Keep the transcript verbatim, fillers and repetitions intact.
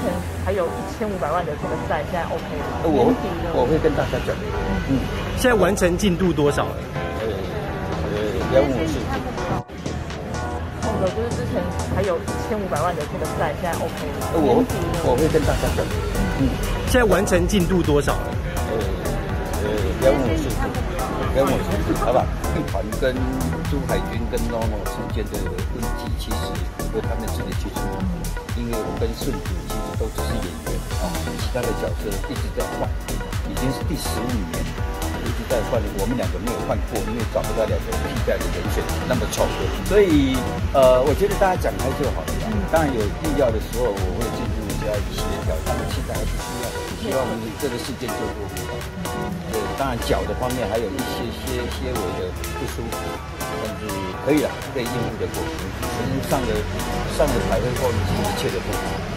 前还有一千五百万的这个债，现在 OK 了。 我我会跟大家讲，嗯， 现在完成进度多少了？ 呃呃，两五四。 那个就是之前还有一千五百万的这个债，现在 OK 了。 我我会跟大家讲，嗯， 现在完成进度多少了？ 呃呃，两五四。跟我是好吧？集团跟珠海军跟 N O N O 之间的问题，其实由他们自己去处理。因为我跟顺子其实都只是演员啊，其他的角色一直在换，已经是第十五年，一直在换。我们两个没有换过，因为找不到两个替代的人选那么凑合。所以呃，我觉得大家讲开就好了。当然有必要的时候，我会进入加以协调，他们现在还是需要的。希望这个事件就过去了。对，当然脚的方面还有一些些些微的不舒服，但是可以了，可以应付得过。上了上了百会后，一切的不好。